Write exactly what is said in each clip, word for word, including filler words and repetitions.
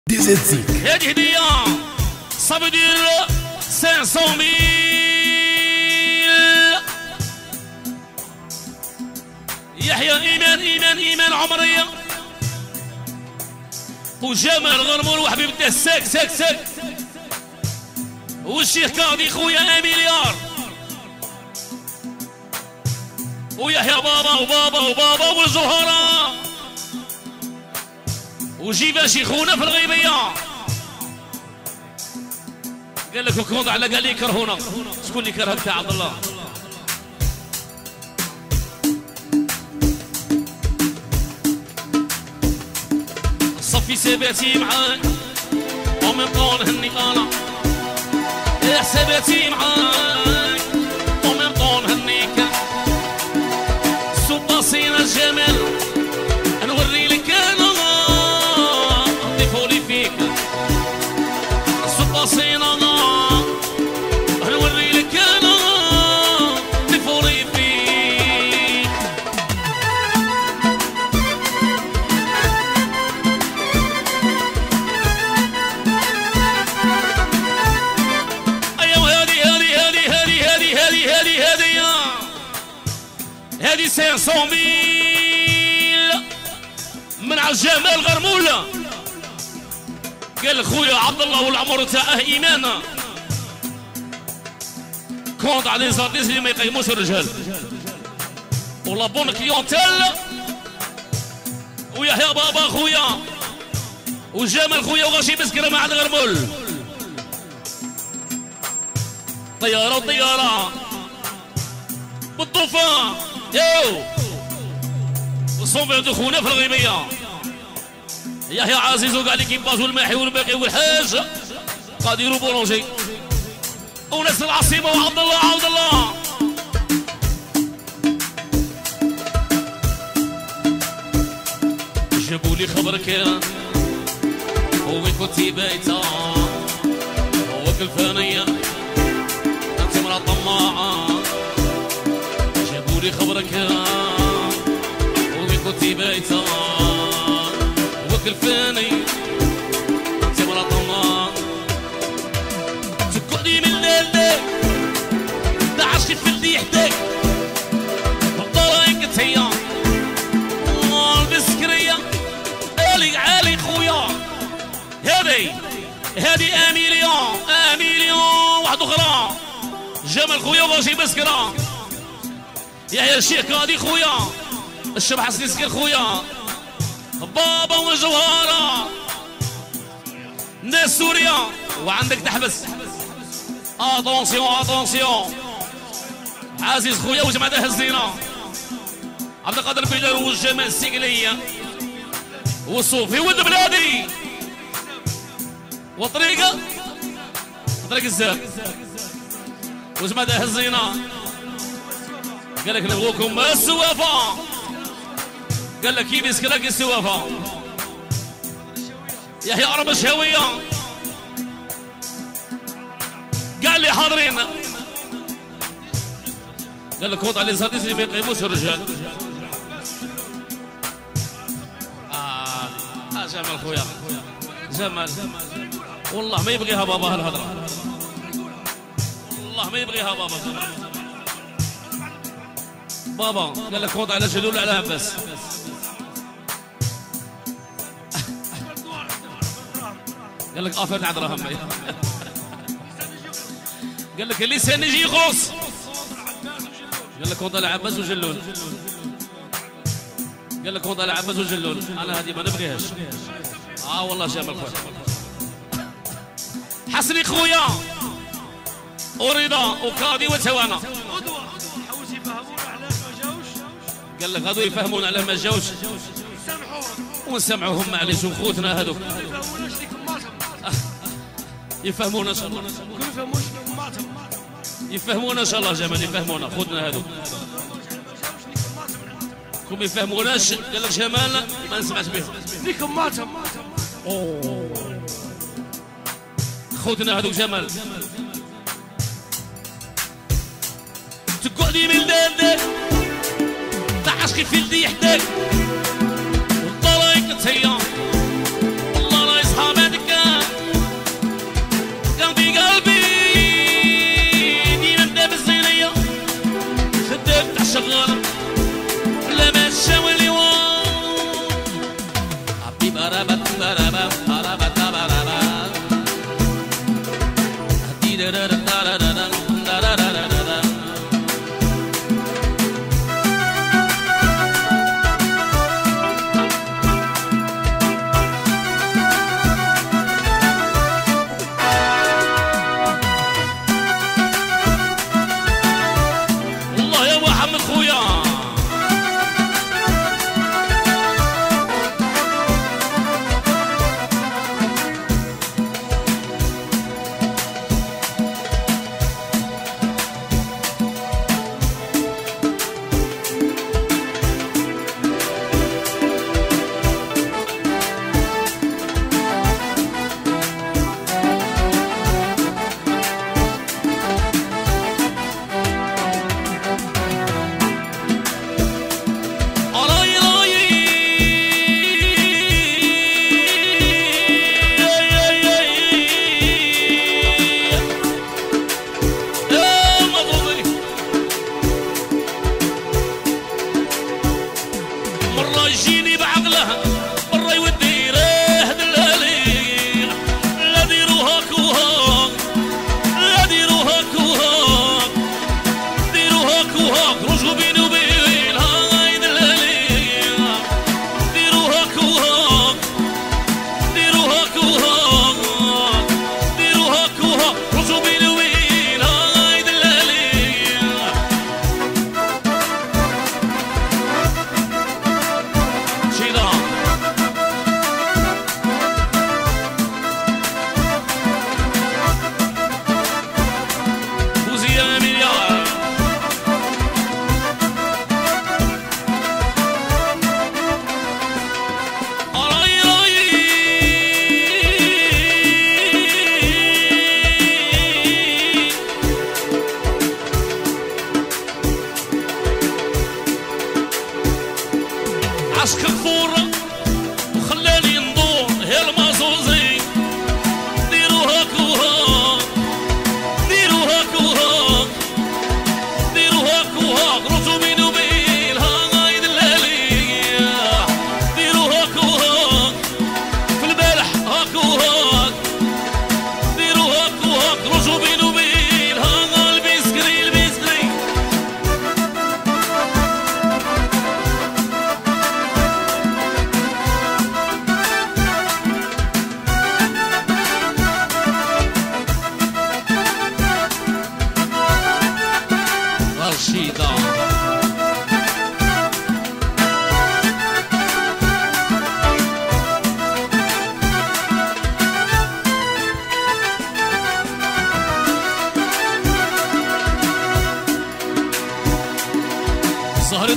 ديزيتيك هذه هدية صافي ديال خمسمية ميل. يحيى إيمان إيمان إيمان عمرية وجمال غرمول وحبيب الله ساك ساك ساك والشيخ قاضي خويا اميليار ويحيى بابا وبابا وبابا والزهراء وجيبا شيخونا في الغيبية. قال لك الكوند على قال لي كرهونا. شكون اللي كرهك تاع عبد الله؟ صفي سباتي معاك ومن طول هني انا يا سباتي معاك ومن طول هنيك سباصينا الجمال نوري لك انا ضيفولي فيك سباصينا نوري لك انا ضيفولي فيك. ايوا هذه هذه هذه هذه هذه هذه هذه هذه هذه خمسمية ميل من عجمال غرمولة. قال خويا عبد الله والعمر تاعه ايمانه كونت على زاديس اللي ما يقيموش الرجال ولا بون كليونتيل ويحيى بابا خويا وجمال خويا وغاشي مسكره مع الغرمول. طياره وطياره بالطوفان يو وصوم عند خونا في الغيبيه. يحيى عزيز وقاعد كيباز والماحي والباقي والحاج قاعد يديروا بولونجي وناس العاصمه وعبد الله عبد الله. جابوا لي خبرك وين كنتي بايته وكل فانيه انت مرا طماعه. جابوا لي خبرك وين كنتي بايته وكل فاني انت مرا طماعه. تقعدي من الليل تعشقي في اللي يحداك والضرايق تهيا البسكريه عالي عالي خويا. هذي هذي اميليون اميليون واحده اخرى جمال خويا وغاشي بسكره. يحيى الشيخ قاضي خويا الشبح حسني سكر خويا بابا وجوهره ناس سوريا وعندك تحبس. اتونسيون اتونسيون عزيز خويا وجماعة هزينا عبد القادر بيلر والجمال السيقلية والصوفي ولد بلادي وطريقة طريق الزاب وجماعة هزينا. قال لك نبغوكم السوافة قال لك كيف يسكرك السوافة. يحيى عرب الشهوية قال لي حاضرين. قال لك وضع الانساديس اللي ما يقيموش الرجال. اه اه جمال خويا جمال والله ما يبغيها بابا هالهضره والله ما يبغيها بابا بابا. قال لك وضع على جلول على عباس. قال لك افر تاع دراهم. قال لك اللسان يجي يغوص. قال لك وضع عباس وجلول. قال لك وضع عباس وجلول. انا هذه ما نبغيهاش. اه والله جمال خويا حسني خويا ورضا وكاضي وتوانا. قال لك غادو يفهمون على ما جاوش ونسمعوهم معليش وخوتنا هذوك يفهمونا ان شاء الله يفهمونا ان شاء الله جمال يفهمونا خوتنا هذوك كم يفهموناش. قال لك جمال ما نسمعش بهم ليكم ماتم خوتنا هذوك جمال. تقعدي من الليل تعشقي في اللي يحداك والضرايق تهيا والله لا يصحاب هذيك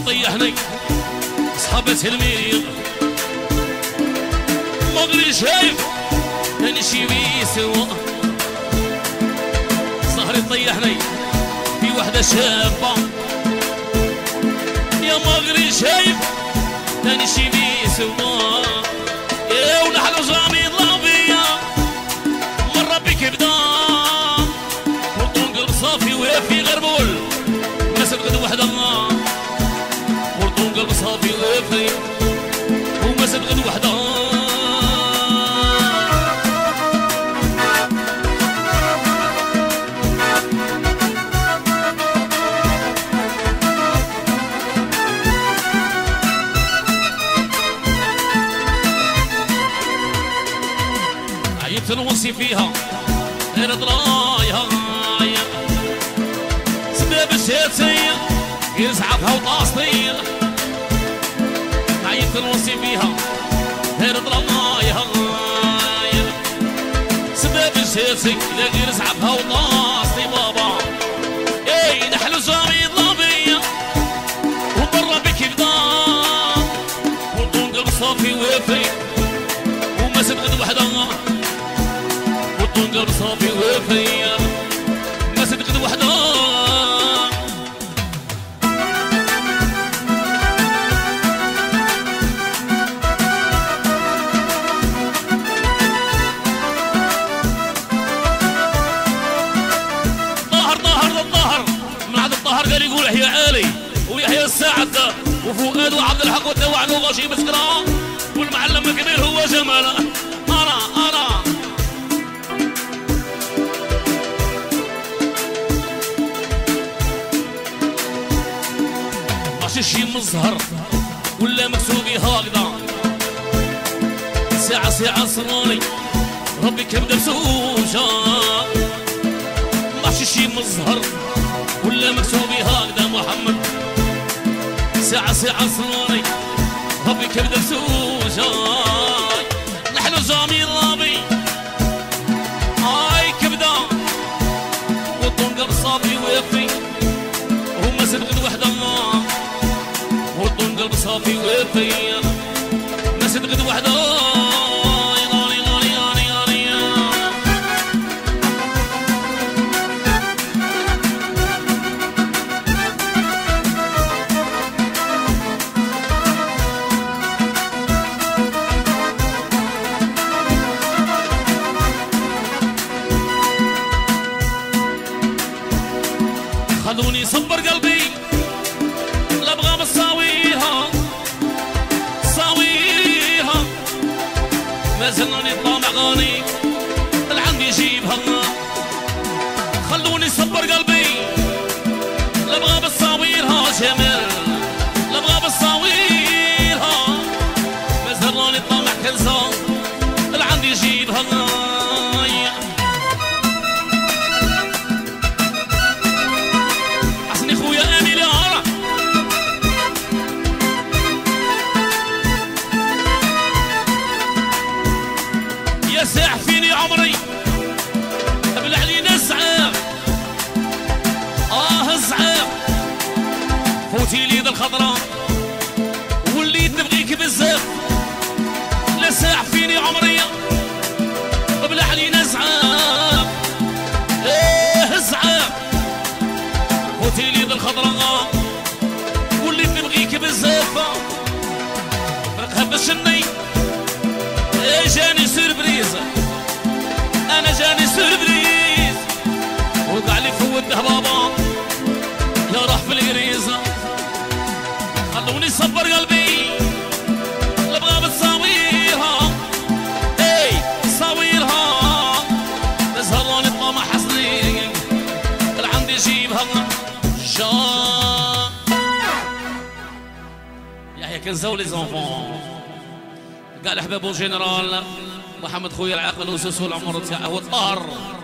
طيحني صحابة الميريض مغري شايف نمشي بيه سوا صهري طيحني في وحدة شابة يا مغري شايف نمشي بيه سوا يا ونحن جامي ضابية مرة بك بدا ورطون قلب صافي وفي غربول مسد غد وحدة ورطون قلب صافي وفي ومسد غد وحدة تنوصي فيها غير ضرايا سباب الشاتية يزعفها وطاسطية عيب تنوصي فيها غير ضرايا سباب الشاتية غير يزعفها وطاسطي بابا اي نحلو جامي ضابية وبرا بك بدا ورطون قلب صافي وفي وما سبقت وحدة قلب صافي وفيا ما صدقت وحده ظهر ظهر الظهر من عند الظهر قال يقول يحيى عالي ويحيى السعد وفؤاد وعبد الحق وتوعد وغشيم مسكرة والمعلم الكبير هو جمال انا انا شي مظهر ولا مكتوبي هكذا ساعة ساعة صراني ربي كبدا بسوجة ماشي شي مظهر ولا مكتوبي هكذا محمد ساعة ساعة صراني ربي كبدا بسوجة نحن جامي رابي هاي كبدا والطن قلب صافي ويفي وما سبقت وحدة والطن قلب صافي وفيا ما صدقت وحده يغالي غالي غالي غالي خذوني صبر قلبي لابغى بساويها ساويها ما زلنا نطلع اغاني العند يجيبها خلوني صبر قلبي لابغى بساويها جمال لابغى بساويها ما زلنا نطلع كنزة العند يجيبها حسني خويا اميل يا ساح فيني عمري قبل علينا الزعام اه الزعام فوتي لي ذا الخضراء وليت نبغيك بزاف لا ساح فيني عمري قبل علينا الزعام ايه الزعام فوتي لي ذا الخضراء وليت نبغيك بزاف فرقها بالشني جاني سوربريز انا جاني سوربريز وقع لي فوته بابا يا راح في القريزه خلوني صبر قلبي لبغى بتساويها اي صاويرها تزهروني طامع حسني العند يجيبها جا يحيى كنزه لي زونفون قال احبابو جنرال محمد خويا العاقل وسوسو العمر تاعه والطهر